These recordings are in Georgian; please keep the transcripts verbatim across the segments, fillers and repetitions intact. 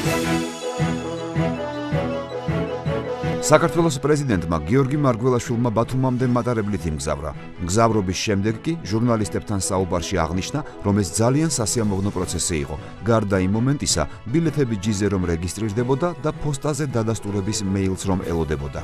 საქართველოს პრეზიდენტმა გიორგი მარგველაშვილმა ბათუმამდე მატარებლით იმგზავრა. მგზავრობის შემდეგ კი ჟურნალისტებთან საუბარში აღნიშნა, რომ ეს ძალიან სასიამოვნო პროცესი იყო. გარდა იმ მომენტისა, ბილეთები ჯიზე რომ რეგისტრირდებოდა და პოსტაზე დადასტურების მეილს რომ ელოდებოდა.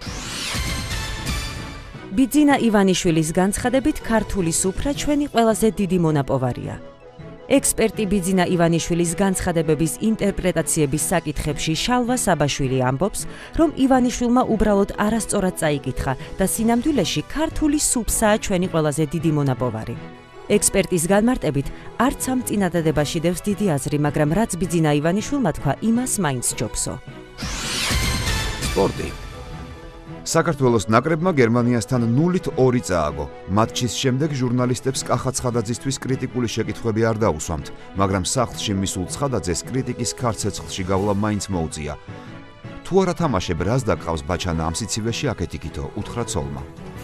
ბიძინა ივანიშვილის განცხადებით, ქართული სუფრა ჩვენი ყველაზე დიდი მონაპოვარია. ექსპერტი ბიძინა ივანიშვილის განცხადებების ინტერპრეტაციების საკითხებში შალვა საბაშვილი ამბობს, რომ ივანიშვილმა უბრალოდ არასწორად წაიკითხა და სინამდვილეში ქართული სუფსაა ჩვენი ყველაზე დიდი მონაპოვარი. ექსპერტის განმარტებით, არც ამ წინადადებაში დევს დიდი აზრი, მაგრამ რაც ბიძინა ივანიშვილმა თქვა, იმას მაინც ჯობსო. სპორტი. საქართველოს ნაკრებმა გერმანიასთან ნულით ორი წააგო. მატჩის შემდეგ ჟურნალისტებს კახა ცხადაძისთვის კრიტიკული შეკითხვები არ დაუსვამთ, მაგრამ სახლში მისულ ცხადაძეს კრიტიკის ქარცეცხლში გავლა მაინც მოუწია. თუ არა თამაშებ, რას დაგყავს ბაჩანა ამ სიცივეში აკეთიკითო, უთხრა ცოლმა.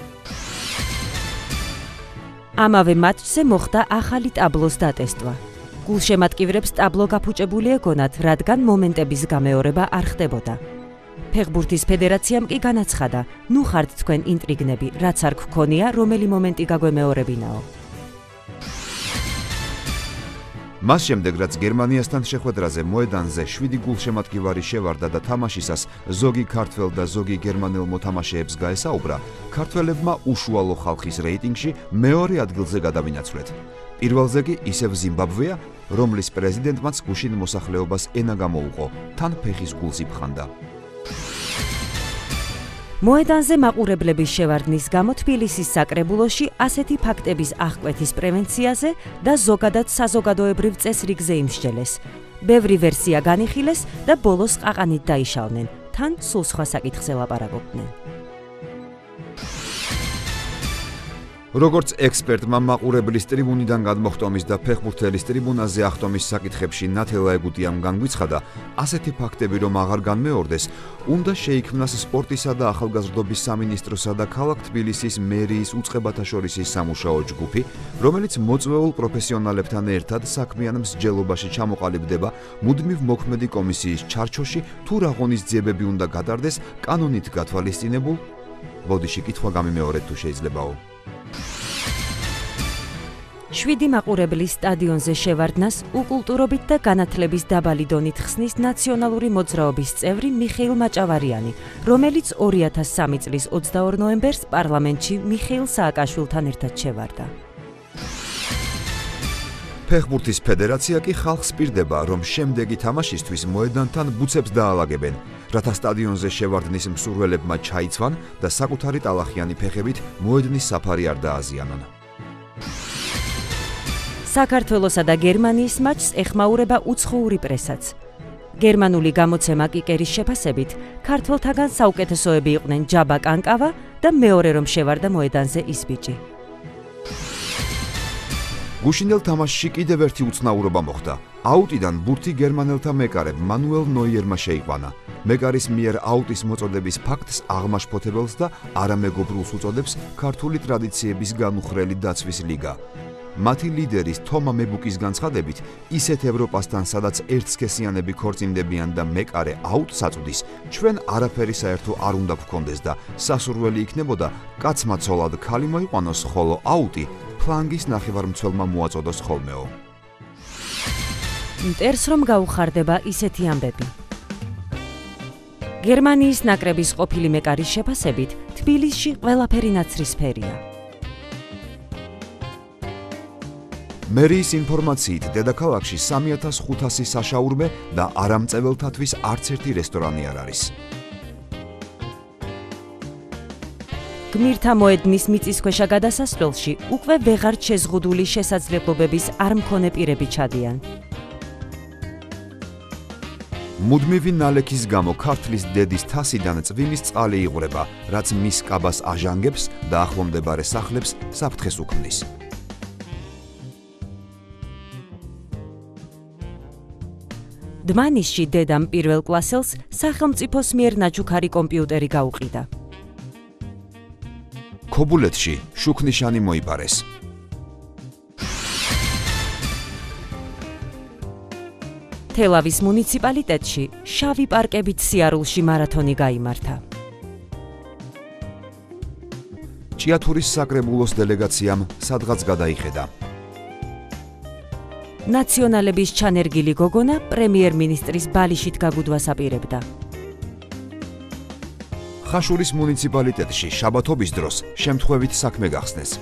ამავე მატჩზე მოხდა ახალი ტაბლოს დატესტვა. გულშემატკივრებს ტაბლო გაფუჭებული ეგონათ, რადგან მომენტების გამეორება არ ხდებოდა. ფეხბურთის ფედერაციამ კი განაცხადა, ნუ ხართ თქვენ ინტრიგნები, რაც არ გქონია, რომელი მომენტი გაგვემეორებინაო. მას შემდეგ, რაც გერმანიასთან შეხვედრაზე მოედანზე შვიდი გულშემატკივარი შევარდა და თამაშისას ზოგი ქართველ და ზოგი გერმანელ მოთამაშეებს გაესაუბრა, ქართველებმა უშუალო ხალხის რეიტინგში მეორე ადგილზე გადავინაცვლეთ. პირველზე კი ისევ ზიმბაბვეა, რომლის პრეზიდენტმაც გუშინ მოსახლეობას ენა გამოუყო, თან ფეხის გულს იფხანდა. მოედანზე მაყურებლების შევარდნის გამო თბილისის საკრებულოში ასეთი ფაქტების აღკვეთის პრევენციაზე და ზოგადად საზოგადოებრივ წესრიგზე იმსჯელეს. ბევრი ვერსია განიხილეს და ბოლოს ყაყანით დაიშალნენ, თან სულ სხვა საკითხზე ლაპარაკობდნენ. როგორც ექსპერტმა მაყურებლის ტრიბუნიდან გადმოხტომის და ფეხბურთელის ტრიბუნაზე ახტომის საკითხებში ნათელა ეგუტიამ განგვიცხადა, ასეთი ფაქტები რომ აღარ განმეორდეს, უნდა შეიქმნას სპორტისა და ახალგაზრდობის სამინისტროსა და ქალაქ თბილისის მერიის უწყებათაშორისი სამუშაო ჯგუფი, რომელიც მოწვეულ პროფესიონალებთან ერთად საქმიან მსჯელობაში ჩამოყალიბდება მუდმივ მოქმედი კომისიის ჩარჩოში, თუ რა ღონისძიებები უნდა გატარდეს კანონით გათვალისწინებულ. ბოდიში კითხვა გამიმეორეთ თუ შეიძლებაო. შვიდი მაყურებლის სტადიონზე შევარდნას უკულტურობით და განათლების დაბალი დონით ხსნის ნაციონალური მოძრაობის წევრი მიხეილ მაჭავარიანი, რომელიც ორი ათას სამი წლის ოცდაორ ნოემბერს პარლამენტში მიხეილ სააკაშვილთან ერთად შევარდა. ფეხბურთის ფედერაცია კი ხალხს პირდება, რომ შემდეგი თამაშისთვის მოედანთან ბუცებს დაალაგებენ, რათა სტადიონზე შევარდნის მსურველებმა ჩაიცვან და საკუთარი ტალახიანი ფეხებით მოედნის საფარი არ დააზიანონ. საქართველოსა და გერმანიის მატჩს ეხმაურება უცხოური პრესაც. გერმანული გამოცემა კიკერის შეფასებით, ქართველთაგან საუკეთესოები იყვნენ ჯაბა კანკავა და მეორე რომ შევარდა მოედანზე ის ბიჭი. გუშინდელ თამაშში კიდევ ერთი უცნაურობა მოხდა. აუტიდან ბურთი გერმანელთა მეკარებ მანუელ ნოიერმა შეიყვანა. მეკარის მიერ აუტის მოწოდების ფაქტს აღმაშფოთებელს და არამეგობრულს უწოდებს ქართული ტრადიციების განუხრელი დაცვის ლიგა. მათი ლიდერის თომა მებუკის განცხადებით, ისეთ ევროპასთან, სადაც ერთსქესიანები ქორწინდებიან და მეკარე აუტს აწვდის, ჩვენ არაფერი საერთო არ უნდა გვქონდეს და სასურველი იქნებოდა კაცმა ცოლად ქალი მოიყვანოს, ხოლო აუტი ფლანგის ნახევარმცველმა მოაწოდოს ხოლმეო. მტერს რომ გაუხარდება ისეთი ამბები. გერმანიის ნაკრების ყოფილი მეკარის შეფასებით, თბილისში ყველაფერი ნაცრისფერია. მერიის ინფორმაციით, დედაქალაქში სამი ათას ხუთასი საშაურმე და არამწეველთათვის არც ერთი რესტორანი არ არის. გმირთა მოედნის მიწისქვეშა გადასასვლელში უკვე ვეღარ შეზღუდული შესაძლებლობების არ მქონე პირები ჩადიან. მუდმივი ნალექის გამო ქართლის დედის თასიდან წვიმის წყალი იღვრება, რაც მის კაბას აჟანგებს და ახლომდებარე სახლებს საფრთხეს უქმნის. დმანისში დედამ პირველ კლასელს სახელმწიფოს მიერ ნაჩუქარი კომპიუტერი გაუყიდა. ქობულეთში შუქნიშანი მოიპარეს. თელავის მუნიციპალიტეტში შავი პარკებით სიარულში მარათონი გაიმართა. ჭიათურის საკრებულოს დელეგაციამ სადღაც გადაიხედა. ნაციონალების ჩანერგილი გოგონა პრემიერ-მინისტრის ბალიშით გაგუდვას აპირებდა. ხაშურის მუნიციპალიტეტში შაბათობის დროს შემთხვევით საქმე გახსნეს.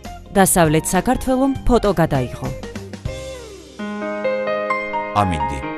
დასავლეთ საქართველომ ფოტო გადაიღო. ამინდი.